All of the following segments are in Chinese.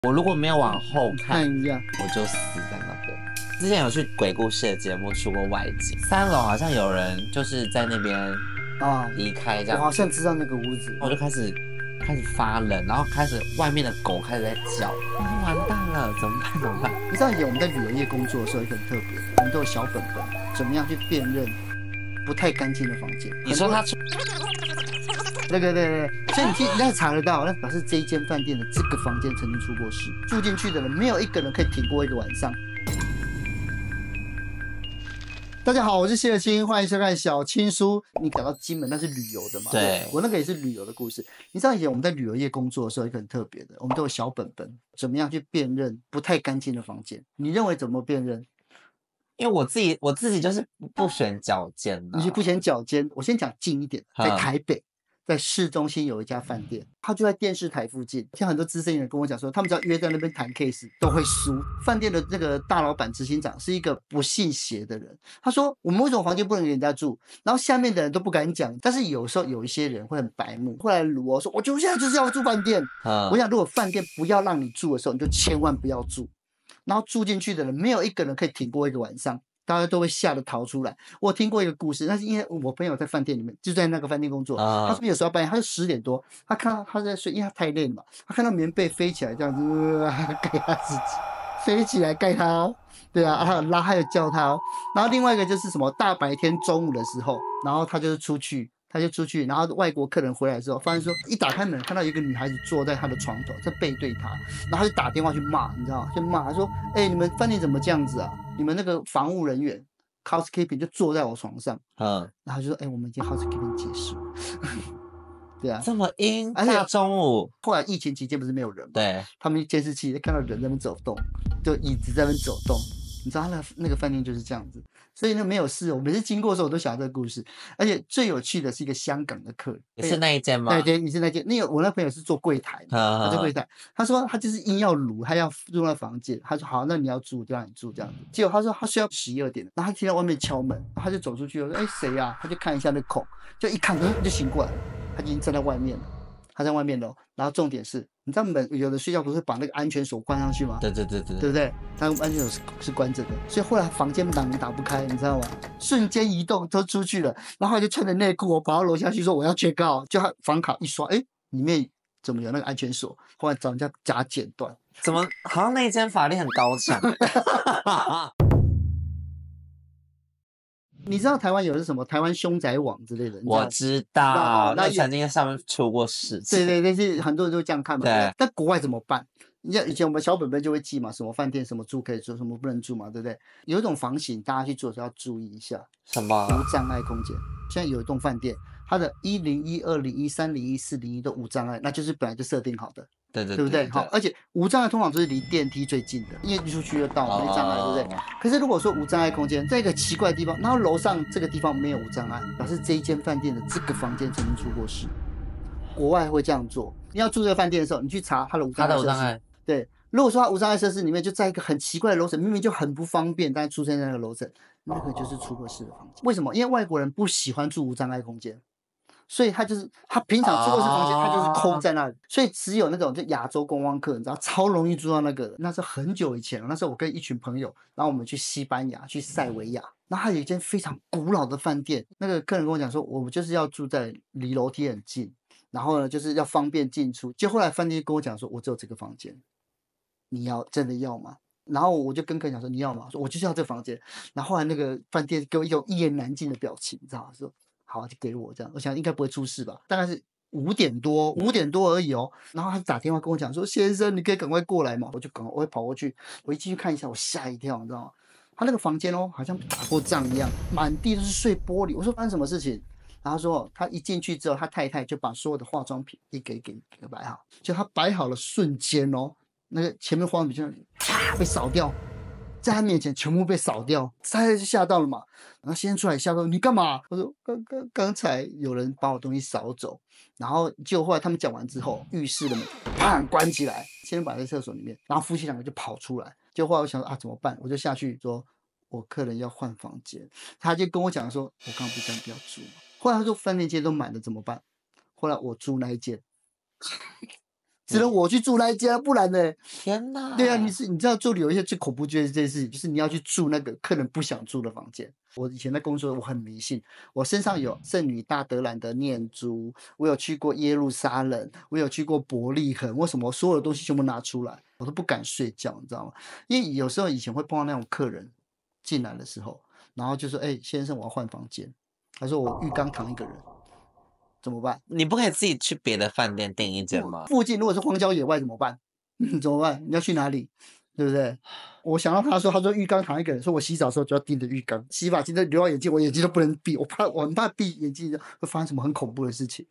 我如果没有往后看一下， 我就死在那边。之前有去鬼故事的节目出过外景，3楼好像有人就是在那边离开这样。 我好像知道那个屋子， 我就开始发冷，然后开始外面的狗开始在叫，完蛋了，怎么办？ 你知道以前我们在旅游业工作的时候，一个很特别的，我们都有小本本，怎么样去辨认不太干净的房间？ 你说他对，所以你应该查得到，那表示这一间饭店的这个房间曾经出过事，住进去的人没有一个人可以挺过一个晚上。大家好，我是谢尔清，欢迎收看小青书。你讲到金门，那是旅游的嘛？ 对， 我那个也是旅游的故事。你知道以前我们在旅游业工作的时候，一个很特别的，我们都有小本本，怎么样去辨认不太干净的房间？你认为怎么辨认？ 因为我自己就是不选脚尖你是不选脚尖。我先讲近一点，在台北。在市中心有一家饭店，他就在电视台附近。像很多资深人跟我讲说，他们只要约在那边谈 case 都会输。饭店的那个大老板执行长是一个不信邪的人，他说我们为什么房间不能给人家住？然后下面的人都不敢讲，但是有时候有一些人会很白目，会来撸我说，我就现在就是要住饭店。我想如果饭店不要让你住的时候，你就千万不要住。然后住进去的人没有一个人可以挺过一个晚上。大家都会吓得逃出来。我听过一个故事，但是因为我朋友在饭店里面，就在那个饭店工作，他说有时候半夜，他就10点多，他看到他在睡，因为他太累了嘛，他看到棉被飞起来这样子，盖他自己，飞起来盖他哦，对啊，他有拉，还有叫他哦。然后另外一个就是什么，大白天中午的时候，然后他就出去，然后外国客人回来之后，发现说一打开门，看到有一个女孩子坐在他的床头，在背对他，然后他就打电话去骂，你知道吗？就骂他说：“你们饭店怎么这样子啊？你们那个房务人员 housekeeping 就坐在我床上。”然后就说：“我们已经 housekeeping 结束了。”对啊， 这么阴，大中午。 后来疫情期间不是没有人吗？ 对， 他们监视器看到人在那边走动，就椅子在那边走动。你知道他那个饭店就是这样子，所以呢没有事。我每次经过的时候，我都想到这个故事。而且最有趣的是一个香港的客人， 也是那一间吗？ 对，你是那间。我那朋友是做柜台的，他做柜台。他说他就是硬要撸，他要住那房间。他说好，那你要住就让你住这样子。结果他说他睡到12点，然后他听到外面敲门，然后他就走出去，我说谁啊？他就看一下那孔，就一看，就醒过来了。他已经站在外面了，他在外面了。然后重点是，你知道门有的睡觉不是把那个安全锁关上去吗？ 对， 对不对？他安全锁是关着的，所以后来房间门打不开，你知道吗？瞬间移动都出去了，然后他就穿着内裤，我跑到楼下去说我要check out，就他房卡一刷，里面怎么有那个安全锁？后来找人家假剪断， 怎么好像那间法力很高强？ 你知道台湾有的什么台湾凶宅网之类的？ 我知道，那曾经在上面出过事情。 对，是很多人都这样看嘛。 对。 但国外怎么办？你像以前我们小本本就会记嘛，什么饭店什么住可以住，什么不能住嘛，对不对？有一种房型大家去做的时候要注意一下， 什么？ 无障碍空间。现在有一栋饭店，它的101、201、301、401都无障碍，那就是本来就设定好的。对不对？好，而且无障碍通常都是离电梯最近的，因为一出去就到没障碍，对不对？可是如果说无障碍空间在一个奇怪的地方，然后楼上这个地方没有无障碍，表示这一间饭店的这个房间曾经出过事。国外会这样做，你要住这个饭店的时候，你去查它的无障碍设施。对，如果说它无障碍设施里面就在一个很奇怪的楼层，明明就很不方便，但出现在那个楼层，那个就是出过事的房间。为什么？因为外国人不喜欢住无障碍空间。所以他平常住过事房间，他就是空在那里，所以只有那种就亚洲观光客，你知道超容易住到那个。那是很久以前了，那时候我跟一群朋友，然后我们去西班牙，去塞维亚，然后他有一间非常古老的饭店，那个客人跟我讲说，我们就是要住在离楼梯很近，然后呢就是要方便进出。就后来饭店跟我讲说，我只有这个房间，你真的要吗？然后我就跟客人讲说，你要吗？说我就是要这个房间。然后后来那个饭店给我一种一言难尽的表情，你知道吗？说好，就给我这样，我想应该不会出事吧，大概是5点多而已哦。然后他打电话跟我讲说，先生，你可以赶快过来嘛。我会跑过去，我一进去看一下，我吓一跳，你知道吗？他那个房间哦，好像打过仗一样，满地都是碎玻璃。我说发生什么事情？然后说他一进去之后，他太太就把所有的化妆品给摆好，就他摆好了瞬间哦，那个前面化妆品就啪被扫掉。在他面前全部被扫掉，他就吓到了嘛。然后先生出来吓到，你干嘛？我说刚才有人把我东西扫走，然后结果后来他们讲完之后，浴室的门砰关起来，先生摆在厕所里面，然后夫妻2个就跑出来。就后来我想说啊怎么办？我就下去说，我客人要换房间，他就跟我讲说，我刚刚不是不要住吗？后来他说饭店间都满了怎么办？后来我住那一间。 只能我去住那一间，不然呢？ 天哪！ 对啊，你知道住有一些最恐怖就是这件事情，就是你要去住那个客人不想住的房间。我以前在工作，我很迷信，我身上有圣女大德兰的念珠，我有去过耶路撒冷，我有去过伯利恒，为什么所有的东西全部拿出来，我都不敢睡觉，你知道吗？因为有时候以前会碰到那种客人进来的时候，然后就说：“哎，先生，我要换房间。”他说：“我浴缸躺一个人。”怎么办？ 你不可以自己去别的饭店订一间吗？ 附近如果是荒郊野外怎么办？怎么办？你要去哪里？对不对？我想到他说浴缸躺一个人，说我洗澡的时候就要盯着浴缸，洗发精都流到眼睛，我眼睛都不能闭，我很怕闭眼睛会发生什么很恐怖的事情。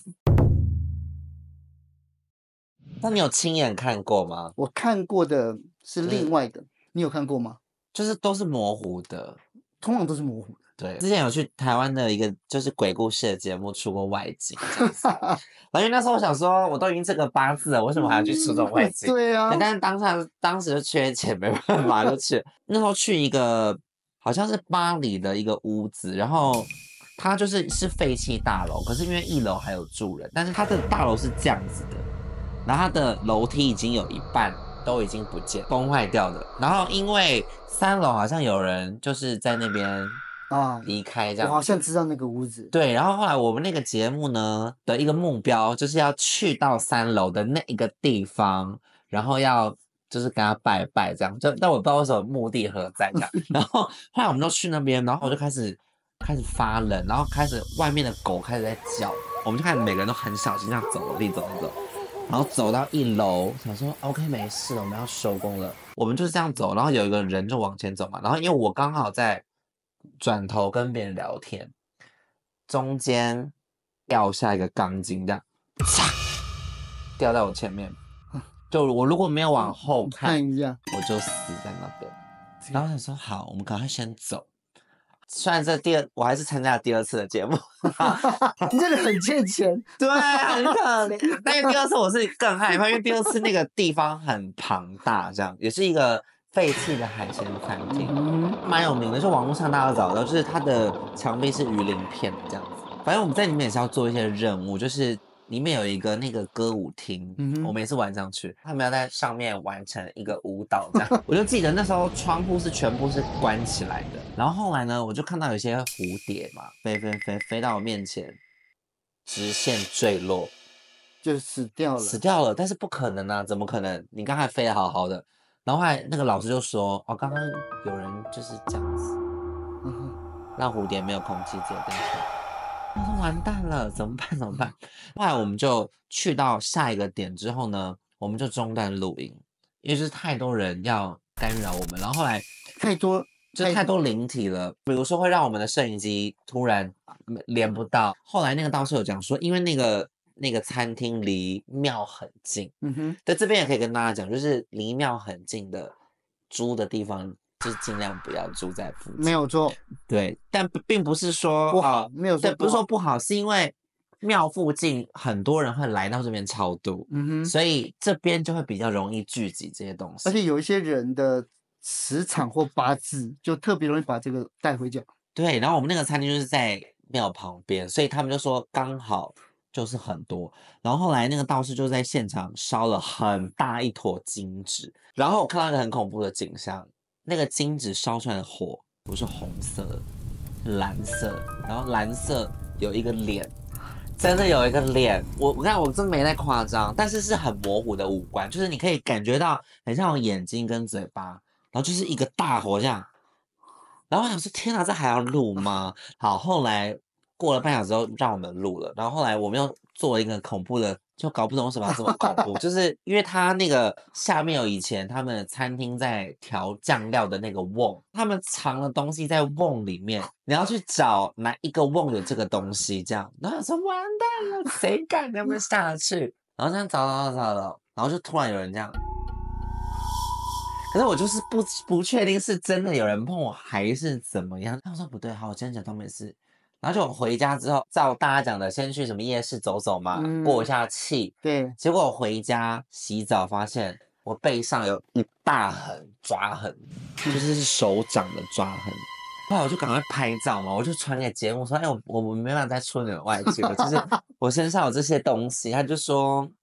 那你有亲眼看过吗？ 我看过的是另外的，你有看过吗？ 就是都是模糊的， 通常都是模糊的。 对，之前有去台湾的一个就是鬼故事的节目出过外景，然后因为那时候我想说，我都已经这个8字了，为什么还要去出这种外景？ 对啊， 但是当时就缺钱，没办法就去。那时候去一个好像是巴黎的一个屋子，然后它是废弃大楼，可是因为1楼还有住人，但是它的大楼是这样子的，然后它的楼梯已经有一半都已经不见，崩坏掉的。然后因为3楼好像有人就是在那边离开这样， 我好像知道那个屋子。 对，然后后来我们那个节目呢的一个目标就是要去到3楼的那一个地方，然后要就是跟他拜拜这样，但我不知道为什么目的何在这样。然后后来我们就去那边，然后我就开始发冷，然后开始外面的狗开始在叫，我们就开始每个人都很小心这样走楼梯走，然后走到1楼，想说 OK 没事了，我们要收工了，我们就是这样走，然后有一个人就往前走嘛，然后因为我刚好在转头跟别人聊天，中间掉下一个钢筋，这样，掉在我前面。就我如果没有往后看一下， 我就死在那边。然后想说好，我们赶快先走。虽然我还是参加了第2次的节目， 你真的很欠钱。 对，很可怜。但是第2次我是更害怕，因为第2次那个地方很庞大，这样也是一个废弃的海鲜餐厅，蛮有名的，就网络上大家都找到，就是它的墙壁是鱼鳞片这样子。反正我们在里面也是要做一些任务，就是里面有一个那个歌舞厅，我每次晚上去，他们要在上面完成一个舞蹈这样。我就记得那时候窗户是全部是关起来的，然后后来呢，我就看到有些蝴蝶嘛，飞到我面前，直线坠落， 就死掉了。但是不可能啊，怎么可能？你刚才飞得好好的。然后后来那个老师就说，哦，刚刚有人就是这样子，让蝴蝶没有空气直接掉下来。我说完蛋了，怎么办？后来我们就去到下一个点之后呢，我们就中断录音，因为就是太多人要干扰我们，然后后来太多灵体了，比如说会让我们的摄影机突然连不到。后来那个道士有讲说，因为那个餐厅离庙很近，在这边也可以跟大家讲，就是离庙很近的租的地方，就是尽量不要住在附近。 没有错， 对，但并不是说不好，没有错， 对，不是说不好，是因为庙附近很多人会来到这边超度，所以这边就会比较容易聚集这些东西， 而且有一些人的磁场或八字就特别容易把这个带回家。 对，然后我们那个餐厅就是在庙旁边，所以他们就说刚好就是很多。然后后来那个道士就在现场烧了很大一坨金纸，然后我看到一个很恐怖的景象，那个金纸烧出来的火不是红色的，是蓝色，然后蓝色有一个脸。真的有一个脸，我看我真没在夸张，但是是很模糊的五官，就是你可以感觉到很像有眼睛跟嘴巴，然后就是一个大火这样。然后我想说，天哪，这还要录吗？好，后来过了半小时后让我们录了，然后后来我们又做了一个恐怖的，就搞不懂为什么要这么恐怖，就是因为它那个下面有以前他们餐厅在调酱料的那个瓮，他们藏了东西在瓮里面，你要去找哪一个瓮有这个东西，这样，然后我说完蛋了，谁敢那么下去？然后这样找，然后就突然有人这样。可是我就是不确定是真的有人碰我还是怎么样。他说不对，好，我今天假装没事。然后就我回家之后，照大家讲的，先去什么夜市走走嘛，过一下气。 对。 结果我回家洗澡，发现我背上有一大痕抓痕，就是手掌的抓痕。后来我就赶快拍照嘛，我就传给节目说，哎，我没办法再出你的外景了，就是我身上有这些东西。他就说，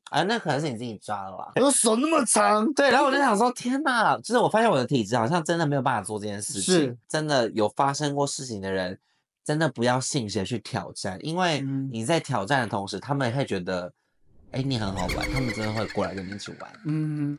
啊，那可能是你自己抓了吧？ 我手那么长， 对，然后我就想说，天哪！就是我发现我的体质好像真的没有办法做这件事情。 是， 真的有发生过事情的人，真的不要信邪去挑战，因为你在挑战的同时，他们也会觉得，哎，你很好玩，他们真的会过来跟你一起玩。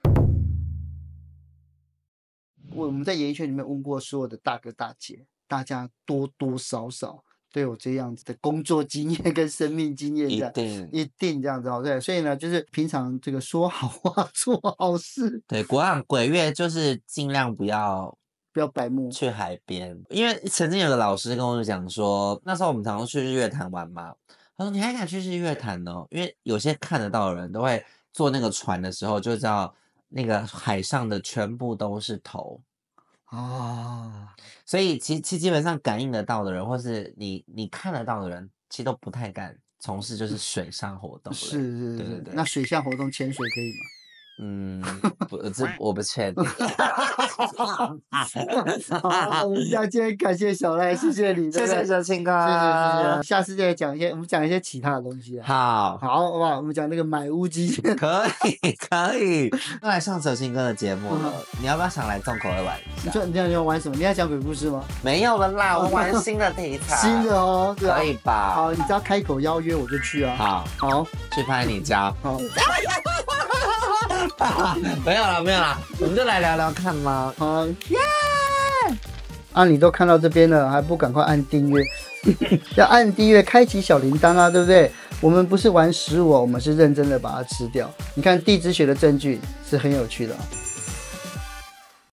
我们在演艺圈里面问过所有的大哥大姐，大家多多少少都有这样子的工作经验跟生命经验，一定这样子，对。所以呢，就是平常这个说好话，做好事。 对，鬼月就是尽量不要白目去海边，因为曾经有个老师跟我讲说，那时候我们常常去日月潭玩嘛，他说你还敢去日月潭哦？因为有些看得到的人都会坐那个船的时候就知道那个海上的全部都是头。所以其实基本上感应得到的人，或是你看得到的人，其实都不太敢从事就是水上活动。 是，对。那水下活动潜水可以吗？ 我不确定。 我们今天感谢小赖，谢谢你， 谢谢小青哥， 谢谢。下次再讲我们讲一些其他的东西。 好不好？我们讲那个买屋基金， 可以。都来上小青哥的节目了，你要不要想来重口味玩一下？ 你要玩什么？你要讲鬼故事吗？ 没有了啦，我玩新的题材。 新的哦， 可以吧？ 好，你只要开口邀约我就去啊。好， 去拍你家。 好。 没有啦，我们就来聊聊看吗？ 好耶！你都看到这边了，还不赶快按订阅？要按订阅，开启小铃铛啊，对不对？我们不是玩食物，我们是认真的把它吃掉。你看地质学的证据是很有趣的。